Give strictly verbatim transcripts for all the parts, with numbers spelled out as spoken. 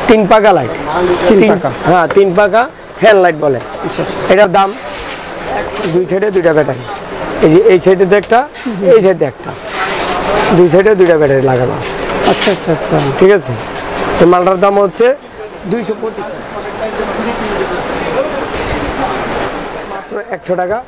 তিন পাকা লাইট, তিন পাকা, হ্যাঁ তিন পাকা ফ্যান লাইট বলে। এটার দাম দুই সাইডে দুইটা ব্যাটারি, এই যে এই সাইডে একটা, এই সাইডে একটা, দুই সাইডে দুইটা ব্যাটারি লাগানো আছে। আচ্ছা আচ্ছা আচ্ছা, ঠিক আছে। এই মালটার দাম হচ্ছে দুইশো পঁচিশ টাকা, মাত্র একশো টাকা।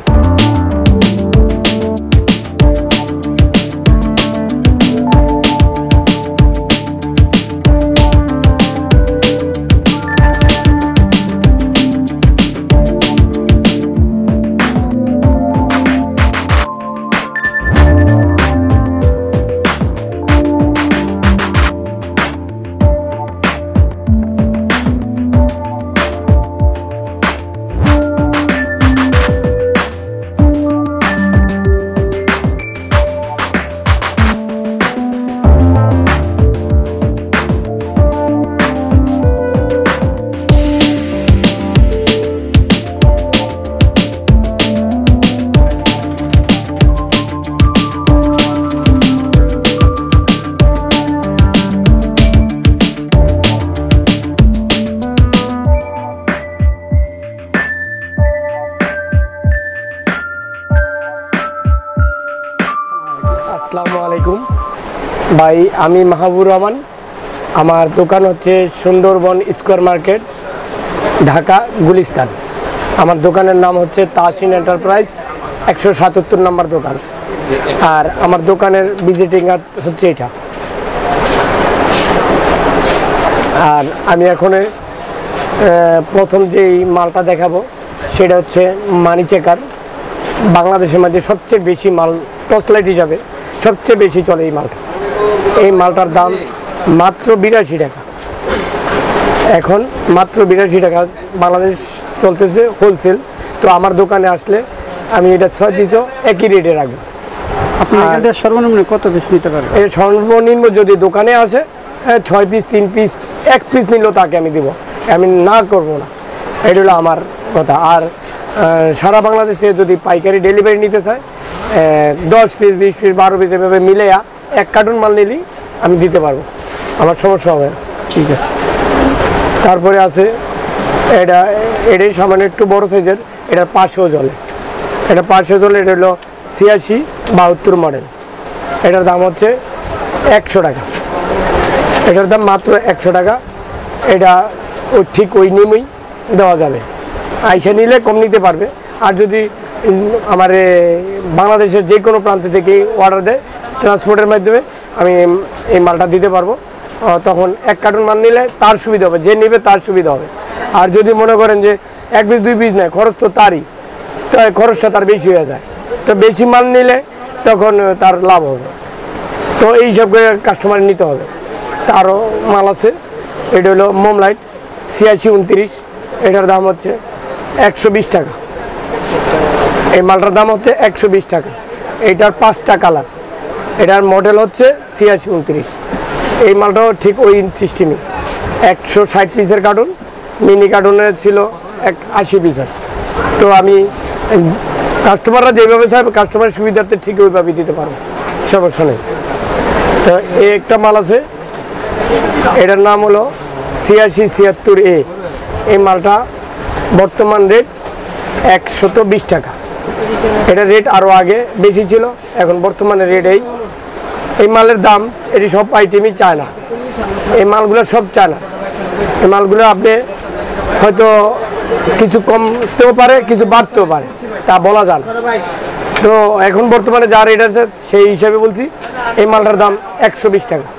আসসালামু আলাইকুম ভাই, আমি মাহবুবুর রহমান। আমার দোকান হচ্ছে সুন্দরবন স্কোয়ার মার্কেট, ঢাকা গুলিস্তান। আমার দোকানের নাম হচ্ছে তাহসিন এন্টারপ্রাইজ, একশো সাতাত্তর নম্বর দোকান। আর আমার দোকানের ভিজিটিং হচ্ছে এটা। আর আমি এখন প্রথম যেই মালটা দেখাবো সেটা হচ্ছে মানি চেকার। বাংলাদেশের মধ্যে সবচেয়ে বেশি মাল টর্চ লাইট হিসাবে সবচেয়ে বেশি চলে এই মালটা। এই মালটার দাম মাত্র বিরাশি টাকা, এখন মাত্র বিরাশি টাকা বাংলাদেশ চলতেছে হোলসেল। তো আমার দোকানে আসলে আমি এটা ছয় পিসও একই রেটে রাখবো। আপনার সর্বনিম্ন কত পিস নিতে পারবেন? এই সর্বনিম্ন যদি দোকানে আসে ছয় পিস, তিন পিস, এক পিস নিলেও তাকে আমি দিব, আমি না করব না। এটা হলো আমার কথা। আর সারা বাংলাদেশ থেকে যদি পাইকারি ডেলিভারি নিতে চায় দশ পিস, বিশ পিস, বারো পিস এভাবে মিলে এক কার্টুন মাল নিলেই আমি দিতে পারবো, আমার সমস্যা হবে। ঠিক আছে। তারপরে আছে এটা, এটাই সামান্য একটু বড় সাইজের, এটা পাঁচশো জলে, এটা পাঁচশো জলে, এটা হলো ছিয়াশি বাহাত্তর মডেল। এটার দাম হচ্ছে একশো টাকা, এটার দাম মাত্র একশো টাকা। এটা ওই ঠিক ওই নিয়মেই দেওয়া যাবে, আইসা নিলে কম নিতে পারবে। আর যদি আমার বাংলাদেশের যে কোনো প্রান্ত থেকে অর্ডার দেয় ট্রান্সপোর্টের মাধ্যমে আমি এই মালটা দিতে পারবো। তখন এক কার্টুন মাল নিলে তার সুবিধা হবে, যে নেবে তার সুবিধা হবে। আর যদি মনে করেন যে এক পিস দুই পিস নেয়, খরচ তো তারই, তো খরচটা তার বেশি হয়ে যায়। তো বেশি মাল নিলে তখন তার লাভ হবে। তো এই হিসাব করে কাস্টমার নিতে হবে। তারও মাল আছে, এটা হলো মোম লাইট ছিয়াশি উনত্রিশ, এটার দাম হচ্ছে একশো বিশ টাকা। এই মালটার দাম হচ্ছে একশো বিশ টাকা। এইটার পাঁচটা কালার, এটার মডেল হচ্ছে ছিয়াশি উনত্রিশ। এই মালটাও ঠিক ওই সিস্টেমই, একশো ষাট পিসের কার্টুন, মিনি কার্টুনের ছিল এক আশি পিসের। তো আমি কাস্টমাররা যেভাবে চাইবে কাস্টমারের সুবিধার্থে ঠিক ওইভাবে দিতে পারবো, সমস্যা নেই। তো এই একটা মাল আছে, এটার নাম হলো ছিয়াশি ছিয়াত্তর এ। এই মালটা বর্তমান রেট একশত বিশ টাকা। এটা রেট আরও আগে বেশি ছিল, এখন বর্তমানে রেট এই। এই মালের দাম, এটি সব আইটেমই চায় না, এই মালগুলো সব চায় না। এই মালগুলো আপনি হয়তো কিছু কমতেও পারে, কিছু বাড়তেও পারে, তা বলা যায় না। তো এখন বর্তমানে যা রেট আছে সেই হিসাবে বলছি, এই মালটার দাম একশো বিশ টাকা।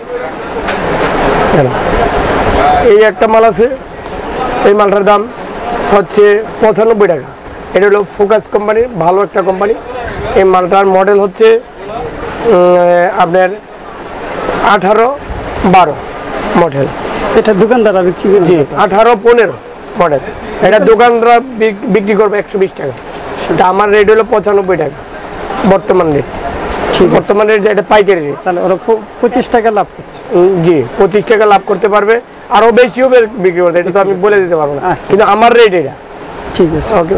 এই একটা মাল আছে, এই মালটার দাম হচ্ছে পঁচানব্বই টাকা। এটা হলো ফোকাস কোম্পানির, ভালো একটা কোম্পানি। এই মালটার মডেল হচ্ছে আপনার আঠারো বারো মডেল। এটা দোকানদাররা বিক্রি করবে? জি, আঠারো পনেরো মডেল। এটা দোকানদাররা বিক্রি করবে একশো বিশ টাকা। তা আমার রেট হলো পঁচানব্বই টাকা বর্তমান রেট। বর্তমান রেট এটা পাইকারি রেট, তাহলে ওরা পঁচিশ টাকা লাভ করছে। জি, পঁচিশ টাকা লাভ করতে পারবে, আরও বেশিও বিক্রি করতে, এটা তো আমি বলে দিতে পারবো না, কিন্তু আমার রেট এটা। ঠিক আছে, ওকে।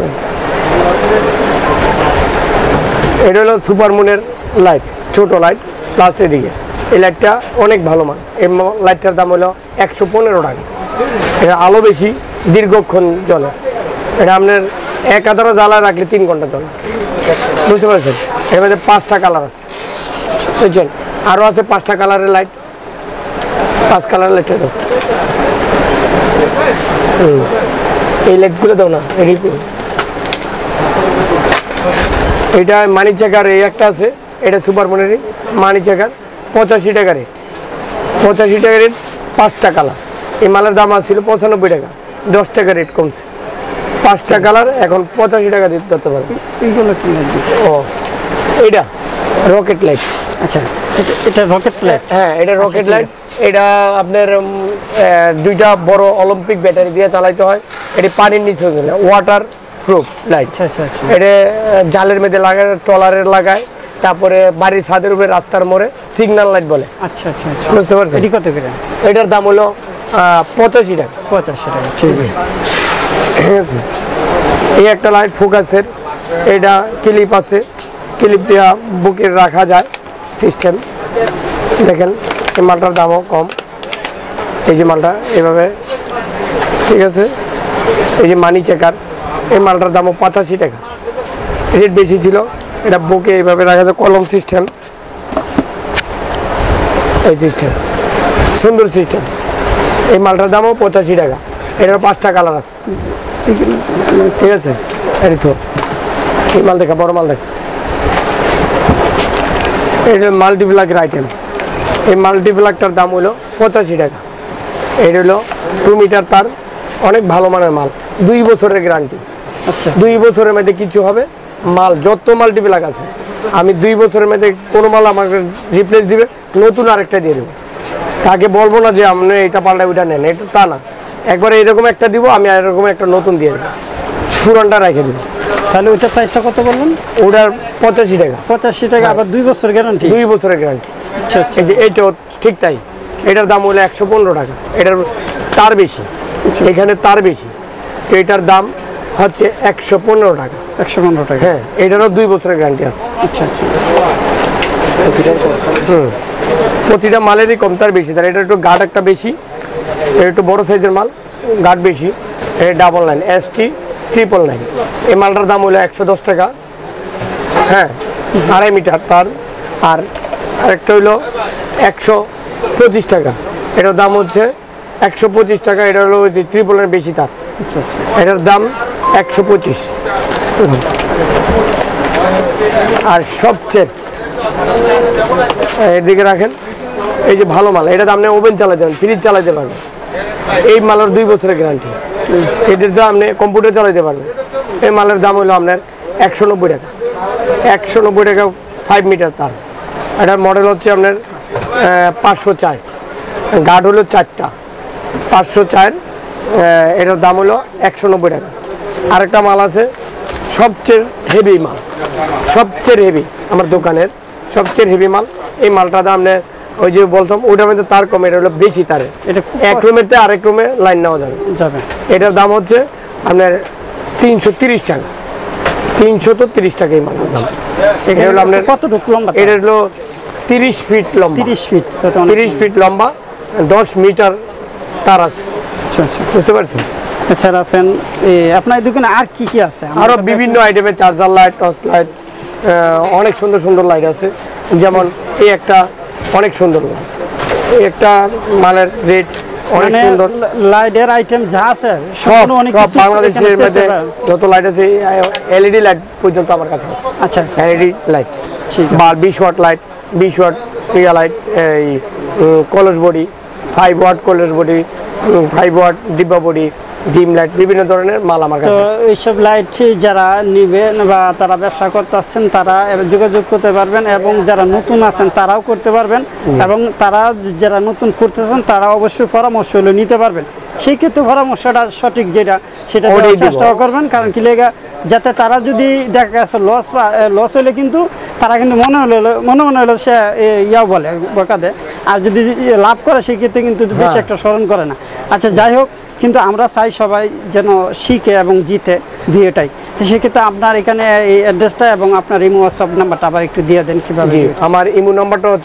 এটা হলো সুপার মুনের লাইট, ছোট লাইট প্লাস এদিকে এই লাইটটা অনেক ভালো মান। এই ম- লাইটটার দাম হলো একশো পনেরো টাকা। এটা আলো বেশি, দীর্ঘক্ষণ জ্বলে। এটা আপনার এক আধারা জ্বালা রাখলে তিন ঘন্টা চলে, বুঝতে পারছেন? এর মধ্যে পাঁচটা কালার আছে, বুঝছেন? আরও আছে পাঁচটা কালারের লাইট, পাঁচ কালারের লাইটটা দাও। হুম। এই লাইটগুলো দাও না, এটাই করো। এটা মানি চেকার এই একটা আছে, এটা সুপার মনেরই মানি চেকার, পঁচাশি টাকা রেট। পঁচাশি টাকা রেট, পাঁচটা কালার। এই মালের দাম আসছিল পঁচানব্বই টাকা, দশ টাকা রেট কমছে। পাঁচটা কালার এখন পঁচাশি টাকা দিতে ধরতে পারবে। এইগুলো কি লাইট? ও এইটা রকেট লাইট। আচ্ছা, এটা- এটা রকেট লাইট। হ্যাঁ, এটা রকেট ঠিক লাইট। এটা আপনার উম, আহ, দুইটা বড় অলিম্পিক ব্যাটারি দিয়ে চালাইতে হয়। এটি পানির নিচে ওয়াটার প্রুফ লাইট। আচ্ছা আচ্ছা আচ্ছা। এটা আহ, জালের মধ্যে লাগায়, ট্রলারের লাগায়, তারপরে বাড়ির ছাদের উপরে রাস্তার মোড়ে সিগন্যাল লাইট বলে, আচ্ছা আচ্ছা আচ্ছা। বুঝতে পারছেন? এটি কত করে? এটার দাম হলো আহ, পঁচাশি টাকা। পঁচাশি টাকা। ঠিক আছে। ঠিক আছে। এই একটা লাইট ফোকাসের, এটা ক্লিপ আছে, ক্লিপ দেওয়া বুকে রাখা যায় সিস্টেম। দেখেন এই মালটার দামও কম। এই যে মালটা এভাবে, ঠিক আছে। এই যে মানি চেকার, এই মালটার দামও পঁচাশি টাকা। রেট বেশি ছিল। এটা বুকে এইভাবে রাখা যায়, কলম সিস্টেম, এই সিস্টেম, সুন্দর সিস্টেম। এই মালটার দামও পঁচাশি টাকা। এটার পাঁচটা কালার আছে, ঠিক আছে। এটি তো এই মাল দেখা, বড় মাল দেখা, এটা মাল্টিপ্লাকের আইটেম। এই মাল্টিপ্লাকটার দাম হলো পঁচাশি টাকা। এটা হলো টু মিটার তার, অনেক ভালো মানের মাল, দুই বছরের গ্যারান্টি। আচ্ছা। দুই বছরের মধ্যে কিছু হবে, মাল যত মাল্টিপ্লাক আছে আমি দুই বছরের মধ্যে কোনো মাল আমাকে রিপ্লেস দিবে, নতুন আরেকটা দিয়ে দেবো। তাকে বলবো না যে আপনি এটা পাল্টা ওইটা নেন, এটা তা না। একবার এরকম একটা দিব, আমি এরকম একটা নতুন দিয়ে দেবো, পুরানটা রেখে দেবো। তাহলে ওইটার প্রাইসটা কত বললেন? ওটার পঁচাশি টাকা, পঁচাশি টাকা, আবার দুই বছর গ্যারান্টি। দুই বছরের গ্যারান্টি। আচ্ছা আচ্ছা। এই যে এইটাও ঠিক তাই। এটার দাম হলো একশো পনেরো টাকা। এটার তার বেশি, এখানে তার বেশি, তো এটার দাম হচ্ছে একশো পনেরো টাকা। একশো পনেরো টাকা। হ্যাঁ, এটারও দুই বছরের গ্যারান্টি আছে। আচ্ছা আচ্ছা। হুম, প্রতিটা মালেরই কম তার বেশি তার। এটা একটু গাঢ় একটা বেশি, এটা একটু বড় সাইজের মাল, গাঢ় বেশি। এটা double nine S T triple nine. এই মালটার দাম হলো একশো দশ টাকা। হ্যাঁ, আড়াই মিটার তার। আর আরেকটা হইলো একশো পঁচিশ টাকা। এটার দাম হচ্ছে একশো পঁচিশ টাকা। এটা হলো ওই যে ট্রিপলের বেশি তার, আচ্ছা আচ্ছা। এটার দাম একশো পঁচিশ। আর সবচেয়ে এদিকে রাখেন, এই যে ভালো মাল, এটা আপনি ওভেন চালাতে পারেন, ফ্রিজ চালাতে পারবেন। এই মালের দুই বছরের গ্যারান্টি। এদের দাম আপনি কম্পিউটার চালাতে পারবেন। এই মালের দাম হলো আপনার একশো নব্বই টাকা। একশো নব্বই টাকা ফাইভ মিটার তার। এটার মডেল হচ্ছে আপনার পাঁচশো চার, গার্ড হলো চারটা, পাঁচশো চার। এটার দাম হলো একশো নব্বই টাকা। আরেকটা মাল আছে সবচেয়ে হেভি মাল, সবচেয়ে হেভি আমার দোকানের সবচেয়ে হেভি মাল। এই মালটার দাম আপনার ওই যে বলতাম ওটার মধ্যে তার কম, এটা হলো বেশি তারে। এটা এক রুমের থেকে আরেক রুমে লাইন নেওয়া যাবে। যাবে। এটার দাম হচ্ছে আপনার তিনশো তিরিশ টাকা। তিনশো তো তিরিশ টাকা এই মালের দাম। এটা হলো আপনার কতটুকু লম্বা? এটা হলো তিরিশ ফিট লম্বা, তিরিশ ফিট। তিরিশ ফিট লম্বা, দশ মিটার তার আছে, আচ্ছা আচ্ছা। বুঝতে পারছেন? এছাড়া ফ্যান আপনার দোকানে আর কি কি আছে? আরও বিভিন্ন আইটেমের চার্জার লাইট, টর্চ লাইট, অনেক সুন্দর সুন্দর লাইট আছে। যেমন এই একটা অনেক সুন্দর লাইট, এই একটা মালের রেট অনেক সুন্দর। লাইটের আইটেম যা আছে সব অনেক সব কিছু বাংলাদেশের এখানে পেতে মধ্যে পারেন। যত লাইট আছে এলইডি লাইট পর্যন্ত আমার কাছে আছে। আচ্ছা আচ্ছা। এলইডি লাইট ঠিক আছে। বা বিশ ওয়াট লাইট, বিশ ওয়াট রিয়া লাইট, এই কলস বডি, ফাইভ ওয়াট কলস বডি, ফাইভ ওয়াট ডিব্বা বডি, ডিম লাইট, বিভিন্ন ধরনের মাল আমার তো কাছে আছে। এইসব লাইট যারা নিবেন বা তারা ব্যবসা করতে আসছেন তারা যোগাযোগ করতে পারবেন, এবং যারা নতুন আছেন তারাও করতে পারবেন, এবং তারা যারা নতুন করতেছেন তারা অবশ্যই পরামর্শ হলে নিতে পারবেন। সেই ক্ষেত্রে পরামর্শটা সঠিক যেটা সেটা ওটাই দেওয়ার দিব। চেষ্টা করবেন। কারণ কি লেগা যাতে তারা যদি দেখা গেছে লস বা লস হলে কিন্তু তারা কিন্তু মনে হলো মনে মনে হলো সে এ, ইয়া বলে বকা দেয়, আর যদি লাভ করে সেক্ষেত্রে কিন্তু বেশি হ্যাঁ। একটা স্মরণ করে না। আচ্ছা, যাই হোক, কিন্তু আমরা চাই সবাই যেন শিখে এবং জিতে দুইটাই। তো সেক্ষেত্রে আপনার এখানে এই অ্যাড্রেসটা এবং আপনার ইমো হোয়াটসঅ্যাপ নাম্বারটা আবার একটু দিয়ে দেন কিভাবে? জি, আমার ইমো নাম্বারটা হচ্ছে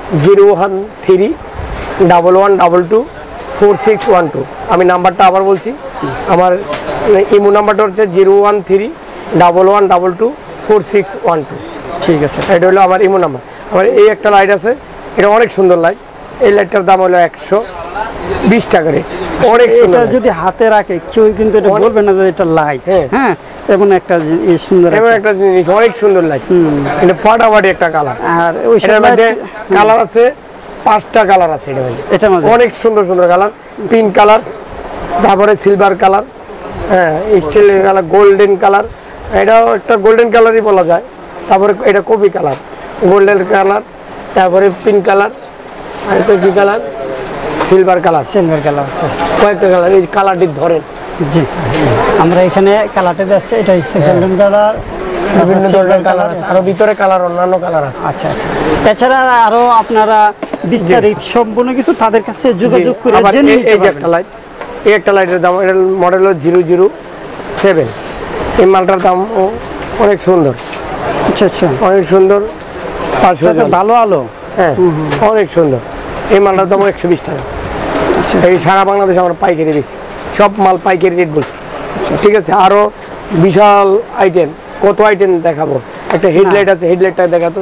zero one three double one double two four six one two. আমি নাম্বারটা আবার বলছি, আমার ইমো নাম্বারটা হচ্ছে zero one three double one double two four six one two. ঠিক আছে, এটা হলো আমার ইমো নাম্বার। আমার এই একটা লাইট আছে, এটা অনেক সুন্দর লাইট। এই লাইটটার দাম হলো একশো বিশ টাকা রেট, অনেক সুন্দর। এটা যদি হাতে রাখে কেউ কিন্তু এটা বলবে না যে এটা লাইট। হ্যাঁ, এমন একটা জিনিস, সুন্দর এমন একটা জিনিস, অনেক সুন্দর লাইট। এটা ফাটাফাটি একটা কালার। আর ওই এটার মধ্যে কালার আছে পাঁচটা কালার আছে এটার মধ্যে, এটার মধ্যে অনেক সুন্দর সুন্দর কালার। পিঙ্ক কালার, তারপরে সিলভার কালার, হ্যাঁ স্টিল কালার, গোল্ডেন কালার, এটাও একটা গোল্ডেন কালারই বলা যায়। তারপরে এটা কফি কালার, গোল্ডেন কালার, তারপরে পিঙ্ক কালার, আর এটা কি colour, silver colour, silver colour আছে, কয়েকটা কালার। এই কালারটি ধরেন। জি, আমরা এখানে কালারটা দেখছি, এটা হচ্ছে গোল্ডেন কালার, বিভিন্ন ধরনের কালার আছে, আরো ভিতরে কালার অন্যান্য কালার আছে। আচ্ছা আচ্ছা। এছাড়া আরো আপনারা বিস্তারিত সম্পূর্ণ কিছু তাদের কাছে যোগাযোগ করে আবার জেনে এই- নিতে এই যে পারবেন। একটা লাইট, এই একটা লাইটের দাম, এটার মডেল হলো জিরো জিরো সেভেন। এই মালটার দাম ও- অনেক সুন্দর, আচ্ছা আচ্ছা, অনেক সুন্দর, পাঁচশো এটা ভালো আলো। হ্যাঁ অনেক সুন্দর। এই মালটার দাম একশো বিশ টাকা। এই সারা বাংলাদেশে আমরা পাইকারি দিচ্ছি, সব মাল পাইকারি রেট বলছি। ঠিক আছে, আরো বিশাল আইটেম, কত আইটেম দেখাবো। একটা হেডলাইট আছে, হেডলাইটটা দেখাতো।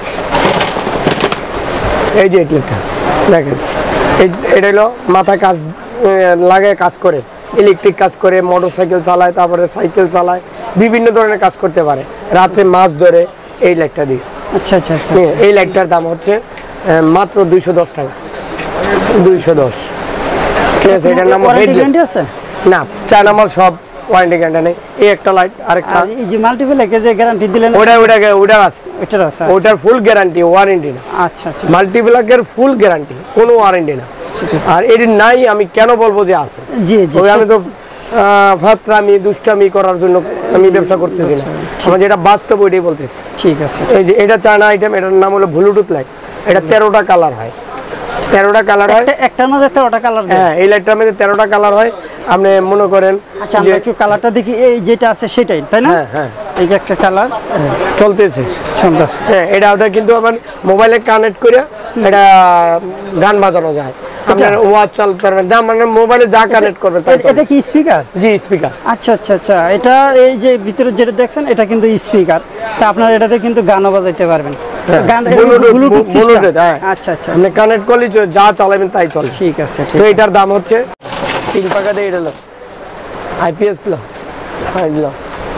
এই যে হেডলাইটটা দেখেন, এই- এটা হলো মাথায় কাজ আহ, লাগায় কাজ করে, ইলেকট্রিক কাজ করে, মোটর সাইকেল চালায়, তারপরে সাইকেল চালায়, বিভিন্ন ধরনের কাজ করতে পারে। রাতে মাছ ধরে এই লাইটটা দিয়ে। আচ্ছা আচ্ছা আচ্ছা, নিয়ে এই লাইটটার দাম হচ্ছে আহ, মাত্র দুইশো দশ টাকা, দুইশো দশ। ঠিক আছে, এটার নাম ওয়ারেন্টি হেডলাইট। গ্যারান্টি আছে? না, চায়না মাল সব ওয়ারেন্টি গ্যারান্টি নেই। এই একটা লাইট, আরেকটা আর এই যে মাল্টিপ্লেকে যে গ্যারান্টি দিলেন ওটা ওটাকে ওটার আছে, ওটার আছে? ওটার ফুল গ্যারান্টি, ওয়ারেন্টি না। আচ্ছা আচ্ছা, মাল্টিপ্লাকের ফুল গ্যারান্টি, কোনো ওয়ারেন্টি না। আর এটি নাই আমি কেন বলবো যে আছে? জি জি, তবে আমি তো আহ, ফাতরামি দুষ্টামি করার জন্য আমি ব্যবসা করতেছি না, আমার যেটা বাস্তব ওইটাই বলতেছি। ঠিক আছে। এই যে এটা চায়না আইটেম, এটার নাম হলো ব্লুটুথ লাইট। এটা তেরোটা কালার হয়, তেরোটা কালার হয়। একটা- একটার মধ্যে তেরোটা কালার দেয়? হ্যাঁ, এই লাইটটার মধ্যে তেরোটা কালার হয়। আপনি মনে করেন আচ্ছা, যে আমরা একটু কালারটা দেখি। এই যেটা আছে সেটাই, তাই না? হ্যাঁ হ্যাঁ এই যে একটা কালার হ্যাঁ, চলতেছে। সুন্দর। হ্যাঁ, এটা ওটা কিন্তু আবার মোবাইলে কানেক্ট করে এটা গান বাজানো যায়। আপনার ওয়াচ চালাতে পারবেন, যা মানে মোবাইলে যা কানেক্ট করবেন তাই এ- এটা কি স্পিকার? জি স্পিকার। আচ্ছা আচ্ছা আচ্ছা, এটা এই যে ভিতরে যেটা দেখছেন এটা কিন্তু স্পিকার। তা আপনার এটাতে কিন্তু গানও বাজাইতে পারবেন। গান Bluetooth, ব্লুটুথ Bluetooth, হ্যাঁ। আচ্ছা আচ্ছা, আপনি কানেক্ট করলে চ- যা চালাবেন তাই চলে। ঠিক আছে ঠিক তো আছে। এটার দাম হচ্ছে তিন পাকা দিয়ে এটা লো আইপিএস লো হ্যাঁ লো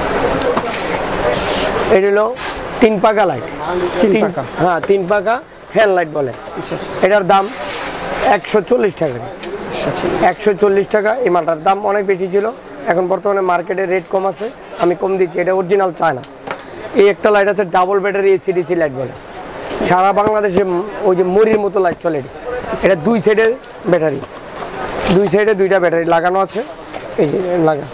এটা হলো তিন পাকা লাইট। তিন তিন পাকা। হ্যাঁ, তিন পাকা ফ্যান লাইট বলে। এটার দাম একশো চল্লিশ টাকা, একশো চল্লিশ টাকা। এই মালটার দাম অনেক বেশি ছিল, এখন বর্তমানে মার্কেটে রেট কম আছে, আমি কম দিচ্ছি। এটা অরিজিনাল চায়না। এই একটা লাইট আছে ডাবল ব্যাটারি এসিডিসি লাইট বলে, সারা বাংলাদেশে ম- ওই যে মুড়ির মতো লাইট চলে। এটা। এটা দুই সাইডে ব্যাটারি, দুই সাইডে দুইটা ব্যাটারি লাগানো আছে। এই যে লাগা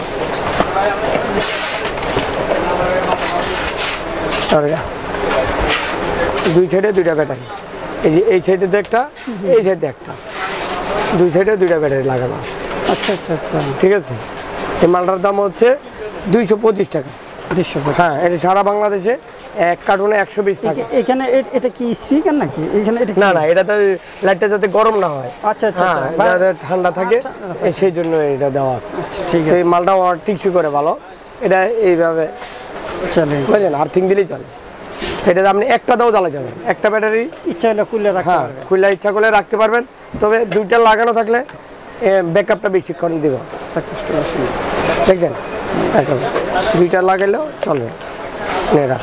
আর এটা। দুই সাইডে দুইটা ব্যাটারি, এই যে এই সাইডে একটা, এই সাইডে একটা, দুই সাইডে দুইটা ব্যাটারি লাগানো আছে। আচ্ছা আচ্ছা আচ্ছা, ঠিক আছে, এই মালটার দাম হচ্ছে দুইশো পঁচিশ টাকা। দুইশো পঁচিশ। হ্যাঁ, এটা সারা বাংলাদেশে এক কার্টুনে একশো বিশ থাকে। এখানে এ- এটা কি স্পিকার নাকি? এখানে এটা কি? না না, এটা তো লাইটটা যাতে গরম না হয়, আচ্ছা আচ্ছা হ্যাঁ আচ্ছা, বা- যাতে ঠান্ডা থাকে, এ, সেই জন্য এটা দেওয়া আছে। ঠিক তো আছে, এই মালটাও আমার টিকসই করে ভালো। এটা এইভাবে চলে। বুঝলেন, আর্থিং দিলেই চলে। এটা আপনি একটা দাও জ্বালাতে পারবেন, একটা ব্যাটারি। ইচ্ছা হলে খুলে রাখতে হ্যাঁ, পারবে। খুলে ইচ্ছা করলে রাখতে পারবেন, তবে দুইটা লাগানো থাকলে ব্যাকআপটা বেশিক্ষণ দিব। দেখছেন, এখন দুইটা লাগাইলেও চলবে। এটা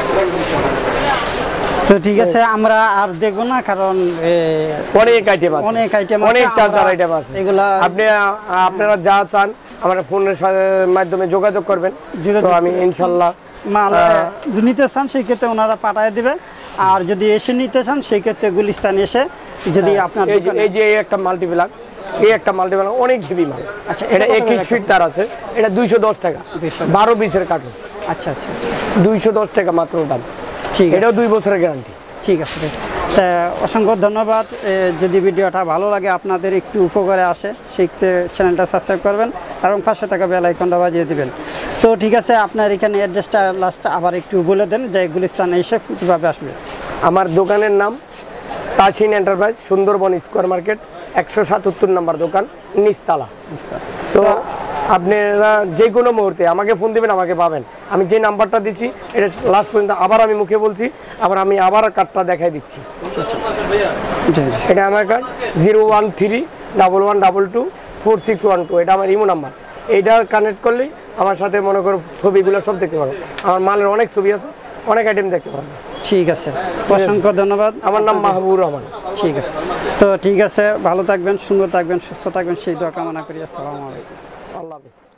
তো ঠিক আছে, আমরা আর দেখবো না, কারণ এ, অনেক আইটেম আছে, অনেক item আছে, অনেক চার্জার আমরা আইটেম আছে। এগুলা আপনি আপনারা যা চান আমার ফোনের সা- মাধ্যমে যোগাযোগ করবেন, যোগাযোগ তো আমি ইনশাল্লাহ মাল এ, যদি নিতে চান সেই ক্ষেত্রে ওনারা পাঠিয়ে দিবে। আর যদি এসে নিতে চান সেই ক্ষেত্রে গুলিস্তান এসে যদি আপনার এই যে দোকানে- এই যে এই একটা মাল্টিপ্লাক, এই একটা মাল্টিপ্লাক অনেক হেভি মাল। আচ্ছা, এটা এটা কত একুশ টাকা ফিট তার আছে, এটা দুইশো দশ টাকা, দুইশো। বারো বিশের কার্টুন, আচ্ছা আচ্ছা, দুইশো দশ টাকা মাত্র দাম। ঠিক আছে এটাও দুই বছরের গ্যারান্টি। ঠিক আছে ঠিক আছে। তা অসংখ্য ধন্যবাদ। এ, যদি ভিডিওটা ভালো লাগে, আপনাদের একটু উপকারে আসে, শিখতে চ্যানেলটা সাবস্ক্রাইব করবেন এবং পাশে থাকা বেল আইকনটা বাজিয়ে দিবেন। তো ঠিক আছে, আপনার এখানে অ্যাড্রেসটা লাস্ট আবার একটু বলে দেন যে গুলিস্তানে এসে কীভাবে আসবে। আমার দোকানের নাম Tasin enterprise, Sundarban square market, একশো সাতাত্তর নম্বর দোকান, নিচতলা। তো আপনারা যে কোনো মুহূর্তে আমাকে ফোন দেবেন, আমাকে পাবেন। আমি যে নাম্বারটা দিচ্ছি এটা লাস্ট পর্যন্ত আবার আমি মুখে বলছি, আবার আমি আবার কার্ডটা দেখাই দিচ্ছি। এটা আমার card zero one three double one double two four six one two, এটা আমার ইমো নাম্বার। এইটা কানেক্ট করলেই আমার সাথে মনে করো ছবিগুলো সব দেখতে পারো। আমার মালের অনেক ছবি আছে, অনেক আইটেম দেখতে পারবো। ঠিক আছে, অসংখ্য ধন্যবাদ। আমার নাম মাহবুবুর রহমান। ঠিক আছে, তো ঠিক আছে, ভালো থাকবেন, সুন্দর থাকবেন, সুস্থ থাকবেন, সেই দোয়া কামনা করি। আসসালামু আলাইকুম। আল্লাহ হাফেজ।